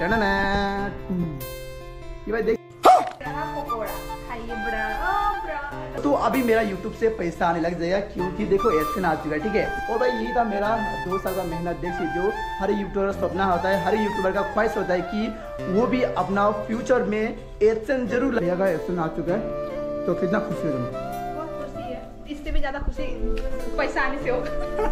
टनन ये भाई देख तो अभी मेरा YouTube से पैसा आने लग जाएगा क्योंकि देखो एडसेंस आ चुका है, ठीक है। और भाई यही था मेरा 2 साल का मेहनत। देखिए जो हर यूट्यूबर का सपना होता है, हर यूट्यूबर का ख्वाहिश होता है कि वो भी अपना फ्यूचर में एडसेंस जरूर लगेगा। एडसेंस आ चुका है तो कितना खुशी है तुम्हें? बहुत खुशी है, इससे भी ज्यादा खुशी पैसा आने से होगा।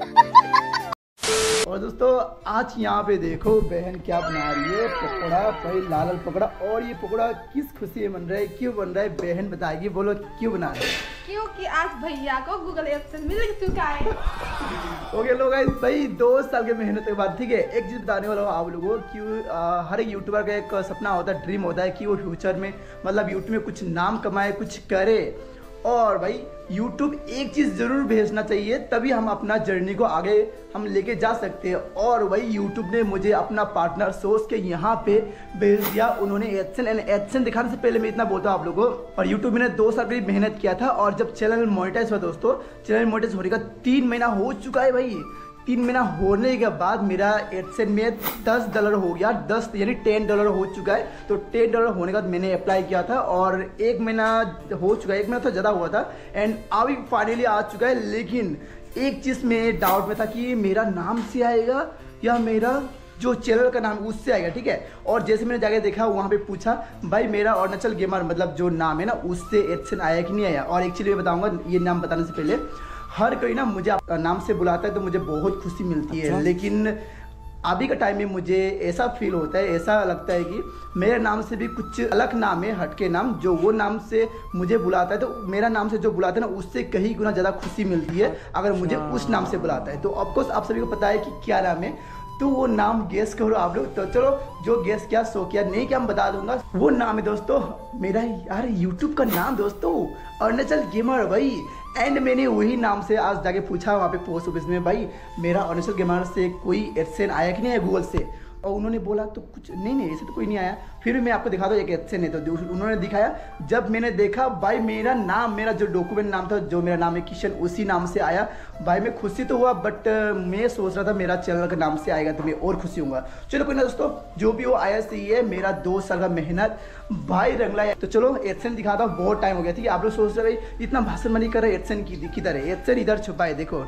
और दोस्तों आज यहाँ पे देखो बहन क्या बना रही है, पकौड़ा, भाई लाल लाल पकौड़ा। और ये पकौड़ा किस खुशी में बन रहा है, क्यों बन रहा है, बहन बताएगी। बोलो क्यों बना रहे हैं? क्योंकि आज भैया को गूगल एडसेंस मिल चुका है। ओके लोग भाई 2 साल के मेहनत के बाद, ठीक है, एक चीज बताने वाला हूँ आप लोगों को। हर एक यूट्यूबर का एक सपना होता है, ड्रीम होता है कि वो फ्यूचर में मतलब यूट्यूब में कुछ नाम कमाए, कुछ करे। और भाई YouTube एक चीज़ ज़रूर भेजना चाहिए, तभी हम अपना जर्नी को आगे हम लेके जा सकते हैं। और भाई YouTube ने मुझे अपना पार्टनर सोच के यहाँ पे भेज दिया। उन्होंने एडसेंस दिखाने से पहले मैं इतना बोलता हूँ आप लोगों को। और YouTube ने 2 साल करीब मेहनत किया था और जब चैनल मोनेटाइज हुआ दोस्तों, चैनल मोनेटाइज होने का 3 महीना हो चुका है भाई। 3 महीना होने के बाद मेरा एडसेंस में $10 हो गया, 10 यानी $10 हो चुका है। तो $10 होने के बाद मैंने अप्लाई किया था और 1 महीना हो चुका है, 1 महीना तो ज़्यादा हुआ था एंड अभी फाइनली आ चुका है। लेकिन एक चीज़ में डाउट में था कि मेरा नाम से आएगा या मेरा जो चैनल का नाम उससे आएगा, ठीक है। और जैसे मैंने जाके देखा वहाँ पे पूछा भाई मेरा अरुणाचल गेमर मतलब जो नाम है ना उससे एडसेंस आया कि नहीं आया। और एक्चुअली मैं बताऊँगा ये नाम बताने से पहले, हर कोई ना मुझे नाम से बुलाता है तो मुझे बहुत खुशी मिलती है। लेकिन अभी का टाइम में मुझे ऐसा फील होता है, ऐसा लगता है कि मेरे नाम से भी कुछ अलग नाम है, हटके नाम, जो वो नाम से मुझे बुलाता है तो मेरा नाम से जो बुलाता है ना उससे कहीं गुना ज़्यादा खुशी मिलती है अगर मुझे उस नाम से बुलाता है। तो ऑफकोर्स आप सभी को पता है कि क्या नाम है, तो वो नाम गेस करो आप लोग। तो चलो जो गेस किया सो किया, नहीं क्या हम बता दूंगा। वो नाम है दोस्तों मेरा यार यूट्यूब का नाम दोस्तों, अरुणाचल गेमर भाई। एंड मैंने वही नाम से आज जाके पूछा वहाँ पे पोस्ट ऑफिस में, भाई मेरा अरुणाचल गेमर से कोई एडसेंस आया कि नहीं है गूगल से। और उन्होंने बोला तो कुछ नहीं ऐसे तो कोई नहीं आया। फिर मैं आपको दिखा दूँ एक एडसेंस है, तो उन्होंने दिखाया। जब मैंने देखा भाई मेरा नाम, मेरा जो डॉक्यूमेंट नाम था, जो मेरा नाम है किशन, उसी नाम से आया। भाई मैं खुशी तो हुआ बट मैं सोच रहा था मेरा चैनल का नाम से आएगा तो मैं और खुशी हूँगा। चलो कोई ना दोस्तों, जो भी वो आया सही है, मेरा 2 साल का मेहनत भाई रंगला है। तो चलो एडसेंस दिखाता हूँ, बहुत टाइम हो गया, ठीक है। आप लोग सोच रहे भाई इतना भाषण मनी कर रहे, एडसेंस किधर है? एडसेंस इधर छुपा है, देखो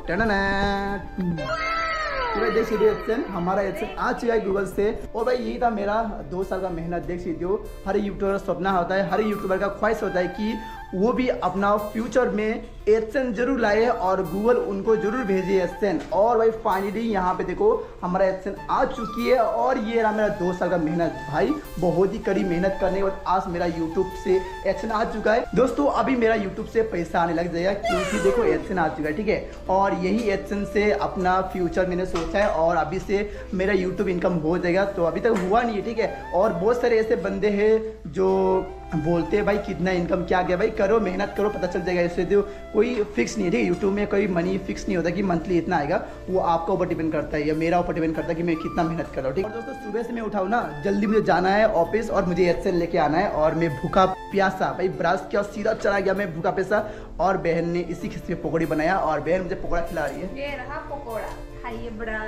टनन। देख सकते हो एडसेंस, हमारा एडसेंस आ चुका है गूगल से। और भाई यही था मेरा 2 साल का मेहनत। देख सकते हो हर यूट्यूबर का सपना होता है, हर यूट्यूबर का ख्वाहिश होता है कि वो भी अपना फ्यूचर में एडसेंस जरूर लाए और गूगल उनको जरूर भेजे एडसेंस। और भाई फाइनली यहाँ पे देखो हमारा एडसेंस आ चुकी है। और ये रहा मेरा 2 साल का मेहनत भाई, बहुत ही कड़ी मेहनत करने के बाद आज मेरा यूट्यूब से एडसेंस आ चुका है दोस्तों। अभी मेरा यूट्यूब से पैसा आने लग जाएगा क्योंकि देखो एडसेंस आ चुका है, ठीक है। और यही एडसेंस से अपना फ्यूचर मैंने सोचा है और अभी से मेरा यूट्यूब इनकम हो जाएगा। तो अभी तक हुआ नहीं है, ठीक है। और बहुत सारे ऐसे बंदे हैं जो बोलते हैं भाई कितना इनकम क्या गया, भाई करो मेहनत करो पता चल जाएगा। इससे तो कोई फिक्स नहीं है, ठीक है। यूट्यूब में कोई मनी फिक्स नहीं होता कि मंथली इतना आएगा, वो आपका ऊपर डिपेंड करता है या मेरा ऊपर डिपेंड करता है कि मैं कितना मेहनत कर रहा हूँ, ठीक है। और दोस्तों सुबह से मैं उठाऊँ ना, जल्दी मुझे जाना है ऑफिस और मुझे एडसेंस लेके आना है। और मैं भूखा प्यासा भाई ब्रश किया सीधा चला गया मैं भूखा प्यासा। और बहन ने इसी खिस्से में पकौड़ी बनाया और बहन मुझे पकौड़ा खिला रही है। ये रहा पकौड़ा, खाइए बड़ा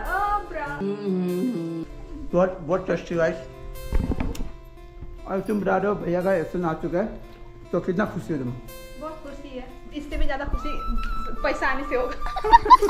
बहुत टेस्टी गाइस। और तुम बता दो भैया का एडसेंस आ चुका है तो कितना खुशी हो तुम? बहुत खुशी है, इससे भी ज्यादा खुशी पैसा आने से होगा।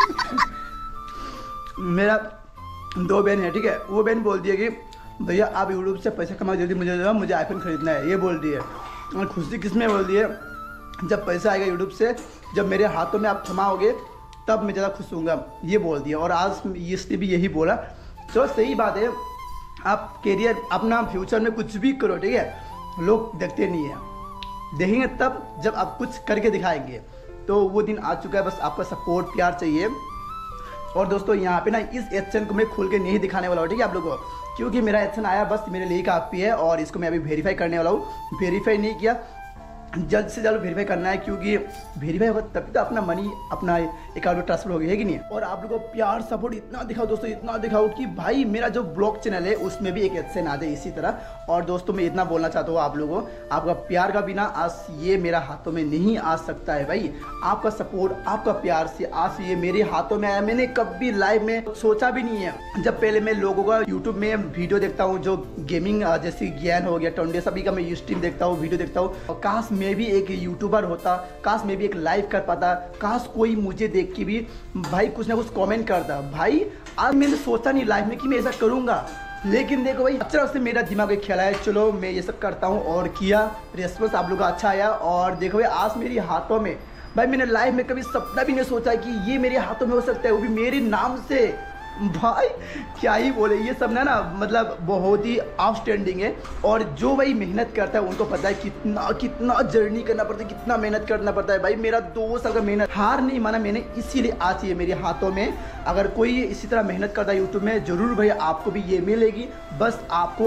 मेरा 2 बहन है, ठीक है। वो बहन बोल दिया कि भैया आप यूट्यूब से पैसा कमाओ जल्दी, मुझे आईफोन खरीदना है, ये बोल दिए। और खुशी किस में बोल दिए, जब पैसा आएगा यूट्यूब से, जब मेरे हाथों में आप थमाओगे तब मैं ज़्यादा खुश होऊंगा, ये बोल दिया। और आज इसने भी यही बोला। तो सही बात है, आप कैरियर अपना फ्यूचर में कुछ भी करो, ठीक है। लोग देखते नहीं है, देखेंगे तब जब आप कुछ करके दिखाएंगे। तो वो दिन आ चुका है, बस आपका सपोर्ट प्यार चाहिए। और दोस्तों यहाँ पे ना इस एडसेंस को मैं खोल के नहीं दिखाने वाला हूँ, ठीक है आप लोगों को, क्योंकि मेरा एडसेंस आया बस मेरे लिए काफ़ी है। और इसको मैं अभी वेरीफाई करने वाला हूँ। वेरीफाई नहीं किया, जल्द से जल्द वेरीफाई करना है, क्योंकि वेरीफाई होगा तभी तो अपना मनी, अपना अकाउंट में ट्रांसफर हो गई है कि नहीं। और आप लोगों को प्यार सपोर्ट इतना दिखाओ दोस्तों, इतना दिखाओ कि भाई मेरा जो ब्लॉग चैनल है उसमें भी एक एडसेंस आ जाए इसी तरह। और दोस्तों मैं इतना बोलना चाहता हूँ आप लोगों, आपका प्यार का बिना आज ये मेरा हाथों में नहीं आ सकता है भाई। आपका सपोर्ट, आपका प्यार से आज ये मेरे हाथों में आया। मैंने कभी लाइव में सोचा भी नहीं है। जब पहले मैं लोगों का यूट्यूब में वीडियो देखता हूँ जो गेमिंग जैसे ज्ञान हो गया, टोंडे, सभी का मैं स्ट्रीम देखता हूँ, वीडियो देखता हूँ, और काश मैं भी एक यूट्यूबर होता, काश मैं भी एक लाइव कर पाता, काश कोई मुझे देख के भी भाई कुछ ना कुछ कमेंट करता। भाई आज मैंने सोचा नहीं लाइफ में कि मैं ऐसा करूँगा, लेकिन देखो भाई अचानक से मेरा दिमाग एक ख्याल आया, चलो मैं ये सब करता हूँ, और किया। रिस्पॉन्स आप लोगों का अच्छा आया। और देखो भाई आज मेरे हाथों में, भाई मैंने लाइफ में कभी सपना भी नहीं सोचा कि ये मेरे हाथों में हो सकता है, वो भी मेरे नाम से। भाई क्या ही बोले, ये सब ना मतलब बहुत ही आउटस्टैंडिंग है। और जो भाई मेहनत करता है उनको पता है कितना जर्नी करना पड़ता है, कितना मेहनत करना पड़ता है। भाई मेरा 2 साल का मेहनत हार नहीं माना मैंने, इसीलिए आज ये मेरे हाथों में। अगर कोई इसी तरह मेहनत करता है यूट्यूब में, जरूर भाई आपको भी ये मिलेगी। बस आपको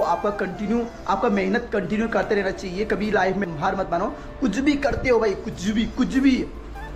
आपका मेहनत कंटिन्यू करते रहना चाहिए। कभी लाइफ में हार मत मानो, कुछ भी करते हो भाई, कुछ भी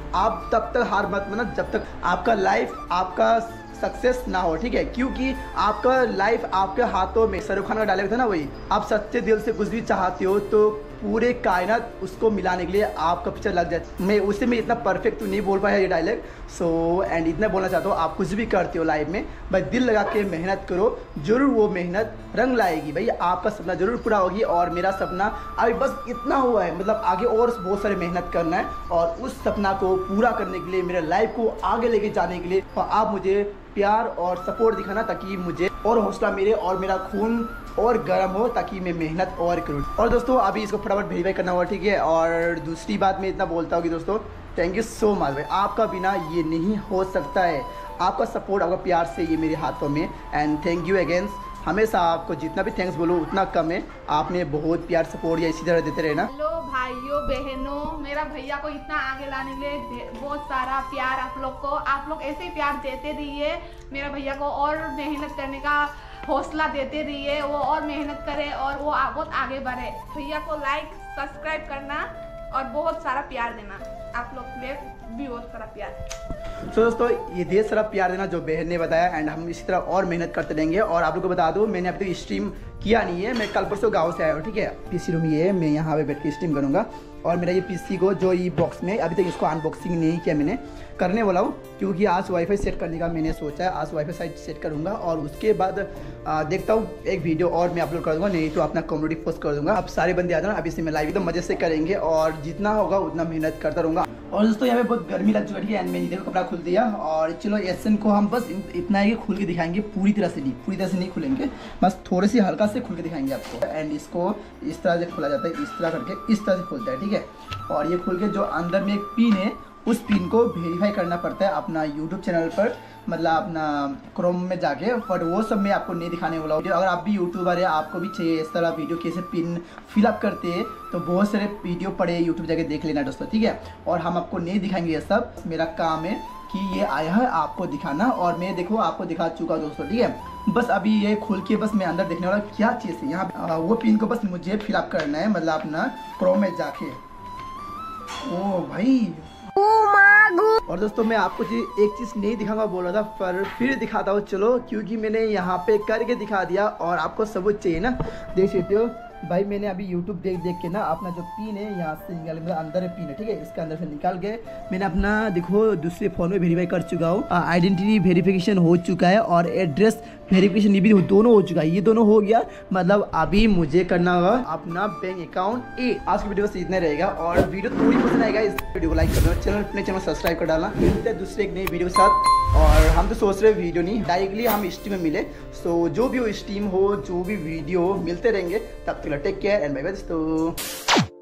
आप तब तक हार मत मानो जब तक आपका लाइफ, आपका सक्सेस ना हो, ठीक है। क्योंकि आपका लाइफ आपके हाथों में, शाहरुख खान का डायलॉग था ना वही, आप सच्चे दिल से कुछ भी चाहते हो तो पूरे कायनात उसको मिलाने के लिए आपका पीछे लग जाए। मैं इतना परफेक्ट तो नहीं बोल पाया ये डायलॉग। सो एंड इतना बोलना चाहता हूँ, आप कुछ भी करते हो लाइफ में भाई दिल लगा के मेहनत करो, जरूर वो मेहनत रंग लाएगी भाई, आपका सपना जरूर पूरा होगी। और मेरा सपना अभी बस इतना हुआ है, मतलब आगे और बहुत सारे मेहनत करना है, और उस सपना को पूरा करने के लिए, मेरे लाइफ को आगे लेके जाने के लिए आप मुझे प्यार और सपोर्ट दिखाना, ताकि मुझे और हौसला मिले और मेरा खून और गर्म हो, ताकि मैं मेहनत और करूँ। और दोस्तों अभी इसको फटाफट वेरीफाई करना होगा, ठीक है। और दूसरी बात मैं इतना बोलता हूँ कि दोस्तों थैंक यू सो मच भाई, आपका बिना ये नहीं हो सकता है। आपका सपोर्ट, आपका प्यार से ये मेरे हाथों में। And thank you again. हमेशा आपको जितना भी थैंक्स बोलो उतना कम है। आपने बहुत प्यार सपोर्ट या इसी तरह देते रहना। हेलो भाइयों बहनों, मेरा भैया को इतना आगे लाने के लिए बहुत सारा प्यार आप लोग को। आप लोग ऐसे ही प्यार देते रहिए, मेरा भैया को और मेहनत करने का हौसला देते रहिए, वो और मेहनत करे और वो बहुत आगे बढ़े। भैया को लाइक सब्सक्राइब करना और बहुत सारा प्यार देना। आप लोग के लिए भी बहुत सारा प्यार। तो दोस्तों ये ढेर सारा प्यार देना जो बहन ने बताया, एंड हम इसी तरह और मेहनत करते रहेंगे। और आप लोग को बता दूं, मैंने अभी तक स्ट्रीम किया नहीं है, मैं कल परसों गाँव से आया हूँ, ठीक है। पीसी रूम ये है, मैं यहाँ पे बैठ के स्ट्रीम करूँगा। और मेरा ये पीसी को जो ये बॉक्स में, अभी तक इसको अनबॉक्सिंग नहीं किया, मैंने करने वाला हूँ, क्योंकि आज वाईफाई सेट करने का मैंने सोचा है। आज वाईफाई साइट सेट करूँगा और उसके बाद देखता हूँ एक वीडियो और मैं अपलोड कर दूँगा, नहीं तो अपना कम्युनिटी पोस्ट कर दूँगा। अब सारे बंदे आ जाना, अभी से मैं लाइव एकदम मजे से करेंगे और जितना होगा उतना मेहनत करता रहूँगा। और दोस्तों यहाँ पे बहुत गर्मी लग चुकी है एंड मैंने देखो कपड़ा खुल दिया। और चलो एसन को हम बस इतना है कि खुल के दिखाएंगे, पूरी तरह से नहीं खुलेंगे, बस थोड़े से हल्का से खुल के दिखाएंगे आपको। एंड इसको इस तरह से खोला जाता है, इस तरह करके इस तरह से खुलता है, ठीक है। और ये खुल के जो अंदर में एक पिन है, उस पिन को वेरीफाई करना पड़ता है अपना यूट्यूब चैनल पर, मतलब अपना क्रोम में जाके। बट वो सब मैं आपको नहीं दिखाने वाला हूँ। अगर आप भी यूट्यूबर है, आपको भी चाहिए इस तरह वीडियो कैसे पिन फिलअप करते हैं, तो बहुत सारे वीडियो पड़े यूट्यूब जाके देख लेना दोस्तों, ठीक है। और हम आपको नहीं दिखाएंगे ये सब, मेरा काम है कि ये आया है आपको दिखाना, और मैं देखो आपको दिखा चुका दोस्तों, ठीक है। बस अभी ये खोल के बस मैं अंदर देखने वाला क्या चीज़ है यहाँ। वो पिन को बस मुझे फिलअप करना है, मतलब अपना क्रोम में जाके। ओ भाई, और दोस्तों मैं आपको एक चीज नहीं दिखाऊंगा बोल रहा था, पर फिर दिखाता हूँ चलो, क्योंकि मैंने यहाँ पे करके दिखा दिया और आपको सबूत चाहिए ना। देख सकते हो भाई, मैंने अभी YouTube देख के ना अपना जो पिन है यहाँ से निकाल, मतलब अंदर पिन है, ठीक है, इसके अंदर से निकाल के मैंने अपना देखो दूसरे फ़ोन में वेरीफाई कर चुका हूँ। आइडेंटिटी वेरिफिकेशन हो चुका है और एड्रेस वेरिफिकेशन ये भी दोनों हो चुका है, ये दोनों हो गया। मतलब अभी मुझे करना होगा अपना बैंक अकाउंट ए। आज की वीडियो से इतना रहेगा, और वीडियो थोड़ी पसंद आएगा इस वीडियो को लाइक कर देना, चैनल अपने चैनल सब्सक्राइब कर डालना। मिलते हैं दूसरे एक नई वीडियो के साथ। और हम तो सोच रहे वीडियो नहीं, डायरेक्टली हम स्ट्रीम में मिले। सो जो भी स्ट्रीम हो, जो भी वीडियो मिलते रहेंगे, तब तक take care and bye bye दोस्तों।